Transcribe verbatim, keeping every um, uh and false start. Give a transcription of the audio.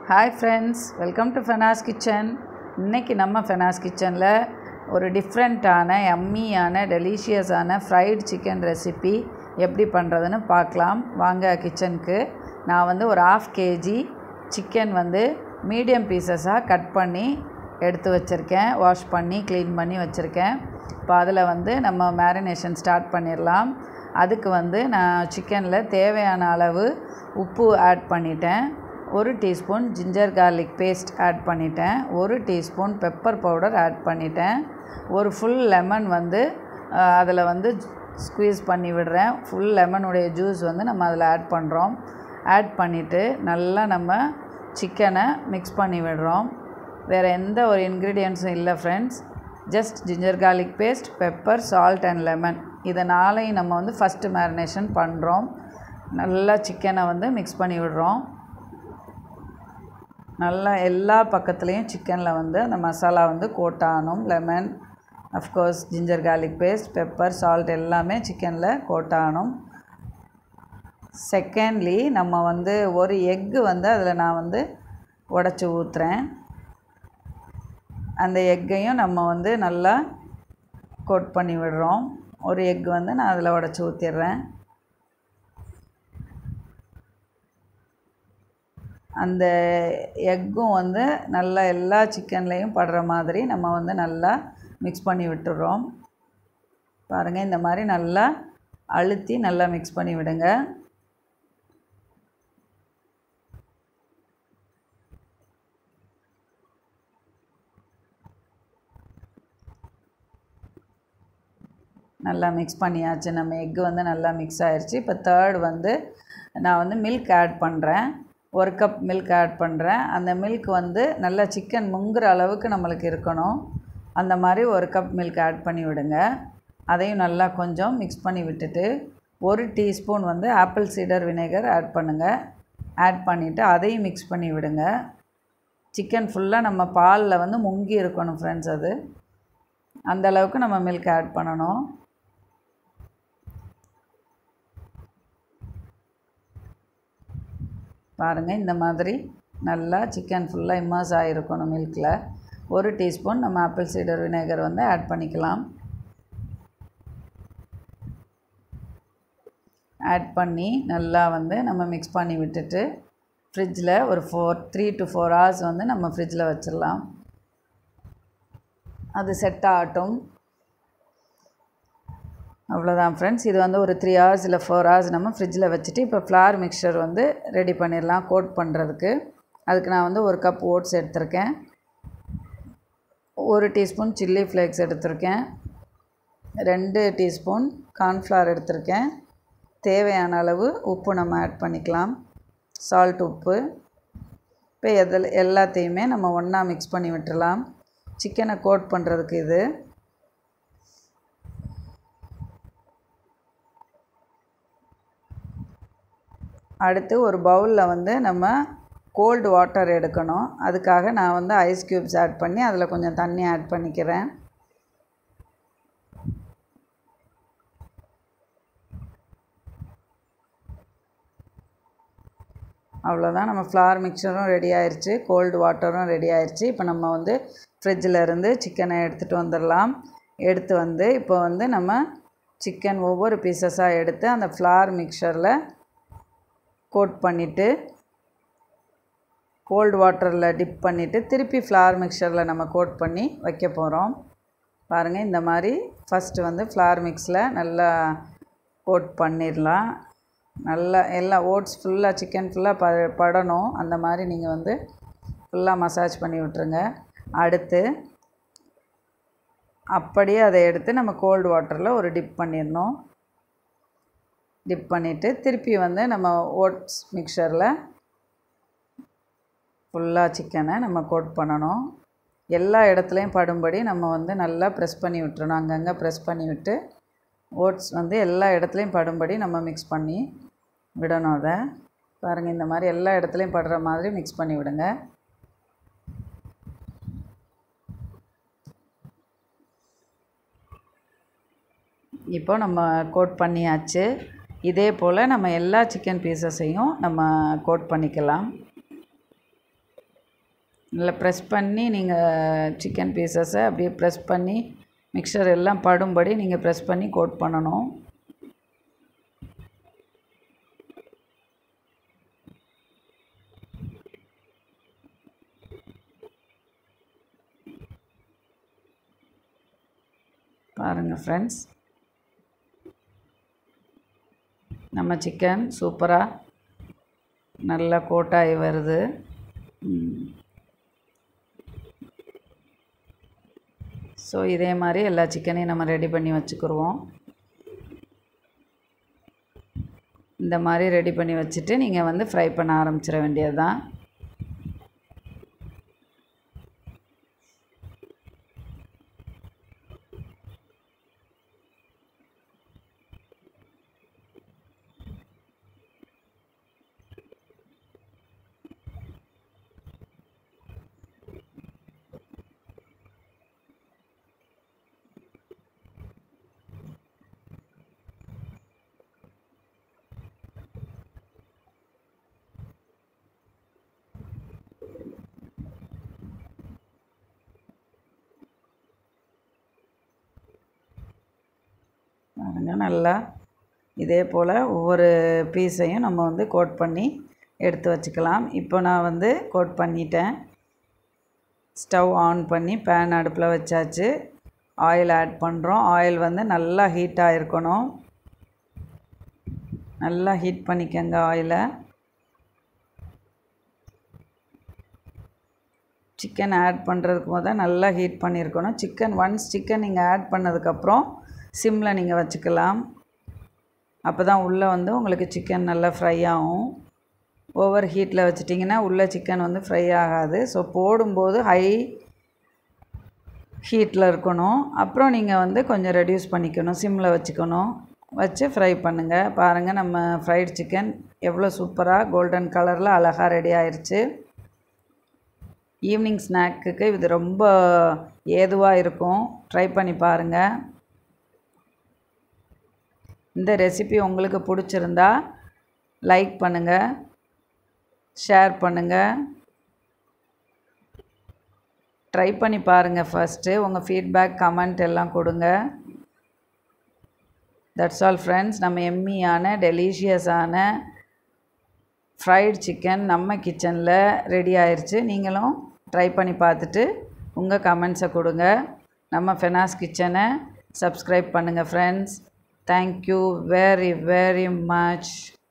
Hi friends, welcome to Fena's Kitchen. இன்னைக்கு நம்ம Fena's Kitchenல ஒரு டிஃப்ரெண்ட்டான யம்மியான டெலிஷியஸான ஃப்ரைட் சிக்கன் ரெசிபி எப்படி பண்ணுறதுன்னு பார்க்கலாம். வாங்க கிச்சனுக்கு. நான் வந்து ஒரு half கேஜி சிக்கன் வந்து மீடியம் பீசஸாக கட் பண்ணி எடுத்து வச்சுருக்கேன். வாஷ் பண்ணி க்ளீன் பண்ணி வச்சுருக்கேன். இப்போ அதில் வந்து நம்ம மேரினேஷன் ஸ்டார்ட் பண்ணிடலாம். அதுக்கு வந்து நான் சிக்கனில் தேவையான அளவு உப்பு ஆட் பண்ணிட்டேன். ஒரு teaspoon ginger garlic paste add பண்ணிட்டேன். ஒரு டீஸ்பூன் பெப்பர் பவுடர் ஆட் பண்ணிட்டேன். ஒரு ஃபுல் லெமன் வந்து அதில் வந்து ஸ்குவீஸ் பண்ணி விடுறேன். ஃபுல் லெமனுடைய ஜூஸ் வந்து நம்ம அதில் ஆட் பண்ணுறோம். ஆட் பண்ணிவிட்டு நல்லா நம்ம சிக்கனை மிக்ஸ் பண்ணி விடுறோம். வேறு எந்த ஒரு இன்க்ரீடியன்ட்ஸும் இல்லை friends. Just ginger garlic paste, pepper, salt and lemon இதை நாளையும் நம்ம வந்து ஃபஸ்ட்டு மேரினேஷன் பண்ணுறோம். நல்லா சிக்கனை வந்து மிக்ஸ் பண்ணி விடுறோம். நல்லா எல்லா பக்கத்துலேயும் சிக்கனில் வந்து அந்த மசாலா வந்து கோட் ஆகணும். Lemon, of course ginger garlic paste, pepper, salt எல்லாமே சிக்கனில் கோட் ஆகணும். செகண்ட்லி நம்ம வந்து ஒரு எக்கு வந்து அதில் நான் வந்து உடச்சி ஊற்றுறேன். அந்த எக்கையும் நம்ம வந்து நல்லா கோட் பண்ணி விடுறோம். ஒரு எக் வந்து நான் அதில் உடச்சி ஊற்றிடுறேன். அந்த எக்கும் வந்து நல்லா எல்லா சிக்கன்லேயும் படுற மாதிரி நம்ம வந்து நல்லா மிக்ஸ் பண்ணி விட்டுறோம். பாருங்கள், இந்த மாதிரி நல்லா அழுத்தி நல்லா மிக்ஸ் பண்ணி விடுங்க. நல்லா மிக்ஸ் பண்ணியாச்சு. நம்ம எக்கு வந்து நல்லா மிக்ஸ் ஆகிடுச்சு. இப்போ தேர்ட் வந்து நான் வந்து மில்க் ஆட் பண்ணுறேன். ஒரு கப் மில்க் ஆட் பண்ணுறேன். அந்த மில்க் வந்து நல்லா சிக்கன் முங்குற அளவுக்கு நம்மளுக்கு இருக்கணும். அந்த மாதிரி ஒரு கப் மில்க் ஆட் பண்ணி விடுங்க. அதையும் நல்லா கொஞ்சம் மிக்ஸ் பண்ணி விட்டுட்டு ஒரு டீஸ்பூன் வந்து ஆப்பிள் சீடர் வினேகர் ஆட் பண்ணுங்கள். ஆட் பண்ணிவிட்டு அதையும் மிக்ஸ் பண்ணி விடுங்க. சிக்கன் ஃபுல்லாக நம்ம பாலில் வந்து முங்கி இருக்கணும் ஃப்ரெண்ட்ஸ். அது அந்த அளவுக்கு நம்ம மில்க் ஆட் பண்ணணும். பாருங்கள், இந்த மாதிரி நல்லா சிக்கன் ஃபுல்லாக இம்மர்ஸ் ஆகிருக்கணும் மில்கில். ஒரு டீஸ்பூன் நம்ம ஆப்பிள் சீடர் வினேகர் வந்து ஆட் பண்ணிக்கலாம். ஆட் பண்ணி நல்லா வந்து நம்ம மிக்ஸ் பண்ணி விட்டுட்டு ஃப்ரிட்ஜில் ஒரு four three to four hours வந்து நம்ம ஃப்ரிட்ஜில் வச்சிடலாம். அது செட் ஆகட்டும். அவ்வளோதான் ஃப்ரெண்ட்ஸ். இது வந்து ஒரு த்ரீ ஹவர்ஸ் இல்லை ஃபோர் ஹவர்ஸ் நம்ம ஃப்ரிட்ஜில் வச்சுட்டு இப்போ ஃப்ளார் மிக்சர் வந்து ரெடி பண்ணிடலாம் கோட் பண்ணுறதுக்கு. அதுக்கு நான் வந்து ஒரு கப் ஓட்ஸ் எடுத்திருக்கேன். ஒரு டீஸ்பூன் சில்லி ஃப்ளேக்ஸ் எடுத்திருக்கேன். ரெண்டு டீஸ்பூன் கார்ன்ஃப்ளவர் எடுத்திருக்கேன். தேவையான அளவு உப்பு நம்ம ஆட் பண்ணிக்கலாம். சால்ட், உப்பு. இப்போ எதில் எல்லாத்தையுமே நம்ம ஒன்றா மிக்ஸ் பண்ணி விட்டுடலாம். சிக்கனை கோட் பண்ணுறதுக்கு இது. அடுத்து ஒரு பவுலில் வந்து நம்ம கோல்டு வாட்டர் எடுக்கணும். அதுக்காக நான் வந்து ஐஸ் க்யூப்ஸ் ஆட் பண்ணி அதில் கொஞ்சம் தண்ணி ஆட் பண்ணிக்கிறேன். அவ்வளோதான், நம்ம ஃப்ளார் மிக்சரும் ரெடி ஆயிடுச்சு, கோல்டு வாட்டரும் ரெடி ஆயிடுச்சு. இப்போ நம்ம வந்து ஃப்ரிட்ஜில் இருந்து சிக்கனை எடுத்துகிட்டு வந்துடலாம். எடுத்து வந்து இப்போ வந்து நம்ம சிக்கன் ஒவ்வொரு பீசஸாக எடுத்து அந்த ஃப்ளார் மிக்சரில் கோட் பண்ணிவிட்டு கோல்டு வாட்டரில் டிப் பண்ணிவிட்டு திருப்பி ஃப்ளார் மிக்சரில் நம்ம கோட் பண்ணி வைக்க போகிறோம். பாருங்கள், இந்த மாதிரி ஃபஸ்ட்டு வந்து ஃப்ளார் மிக்ஸில் நல்லா கோட் பண்ணிடலாம். நல்லா எல்லா ஓட்ஸ் ஃபுல்லாக சிக்கன் ஃபுல்லாக ப படணும் அந்த மாதிரி நீங்கள் வந்து ஃபுல்லாக மசாஜ் பண்ணி விட்டுருங்க. அடுத்து அப்படியே அதை எடுத்து நம்ம கோல்டு வாட்டரில் ஒரு டிப் பண்ணிடணும். டிப் பண்ணிவிட்டு திருப்பி வந்து நம்ம ஓட்ஸ் மிக்சரில் ஃபுல்லாக சிக்கனை நம்ம கோட் பண்ணணும். எல்லா இடத்துலையும் படும்படி நம்ம வந்து நல்லா ப்ரெஸ் பண்ணி விட்டுறணும். அங்கங்கே ப்ரெஸ் பண்ணி விட்டு ஓட்ஸ் வந்து எல்லா இடத்துலையும் படும்படி நம்ம மிக்ஸ் பண்ணி விடணும். அதை பாருங்கள், இந்த மாதிரி எல்லா இடத்துலையும் படுற மாதிரி மிக்ஸ் பண்ணி விடுங்க. இப்போ நம்ம கோட் பண்ணியாச்சு. இதே போல் நம்ம எல்லா சிக்கன் பீசஸையும் நம்ம கோட் பண்ணிக்கலாம். நல்லா ப்ரெஸ் பண்ணி நீங்கள் சிக்கன் பீசஸை அப்படியே ப்ரெஸ் பண்ணி மிக்சர் எல்லாம் படும்படி நீங்கள் ப்ரெஸ் பண்ணி கோட் பண்ணணும். பாருங்கள் ஃப்ரெண்ட்ஸ், நம்ம சிக்கன் சூப்பராக நல்லா கோட்டாகி வருது. ஸோ இதே மாதிரி எல்லா சிக்கனையும் நம்ம ரெடி பண்ணி வச்சுக்கிடுவோம். இந்த மாதிரி ரெடி பண்ணி வச்சுட்டு நீங்கள் வந்து ஃப்ரை பண்ண ஆரம்பிச்சிட வேண்டியது தான். பாருங்கள், நல்லா இதே போல் ஒவ்வொரு பீஸையும் நம்ம வந்து கோட் பண்ணி எடுத்து வச்சுக்கலாம். இப்போ நான் வந்து கோட் பண்ணிட்டேன். ஸ்டவ் ஆன் பண்ணி பேன் அடுப்பில் வச்சாச்சு. ஆயில் ஆட் பண்ணுறோம். ஆயில் வந்து நல்லா ஹீட்டாக இருக்கணும். நல்லா ஹீட் பண்ணிக்கங்க ஆயிலை. சிக்கன் ஆட் பண்ணுறதுக்கு முதல் நல்லா ஹீட் பண்ணியிருக்கணும். சிக்கன் ஒன்ஸ் சிக்கன் நீங்கள் ஆட் பண்ணதுக்கப்புறம் சிம்மில் நீங்கள் வச்சுக்கலாம். அப்போ தான் உள்ளே வந்து உங்களுக்கு சிக்கன் நல்லா ஃப்ரை ஆகும். ஓவர் ஹீட்டில் வச்சிட்டிங்கன்னா உள்ளே சிக்கன் வந்து ஃப்ரை ஆகாது. ஸோ போடும்போது ஹை ஹீட்டில் இருக்கணும். அப்புறம் நீங்கள் வந்து கொஞ்சம் ரெடியூஸ் பண்ணிக்கணும், சிம்மில் வச்சுக்கணும். வச்சு ஃப்ரை பண்ணுங்கள். பாருங்கள், நம்ம ஃப்ரைட் சிக்கன் எவ்வளோ சூப்பராக கோல்டன் கலரில் அழகாக ரெடி ஆயிடுச்சு. ஈவினிங் ஸ்நாக்குக்கு இது ரொம்ப ஏதுவாக இருக்கும். ட்ரை பண்ணி பாருங்கள். இந்த ரெசிபி உங்களுக்கு பிடிச்சிருந்தா லைக் பண்ணுங்கள், ஷேர் பண்ணுங்கள், ட்ரை பண்ணி பாருங்கள். ஃபஸ்ட்டு உங்கள் ஃபீட்பேக் கமெண்ட் எல்லாம் கொடுங்க. That's all friends. நம்ம எம்மியான டெலிஷியஸான ஃப்ரைட் சிக்கன் நம்ம கிச்சனில் ரெடி ஆயிடுச்சு. நீங்களும் ட்ரை பண்ணி பார்த்துட்டு உங்கள் கமெண்ட்ஸை கொடுங்க. நம்ம ஃபெனாஸ் கிச்சனை சப்ஸ்கிரைப் பண்ணுங்கள் friends. Thank you very very much.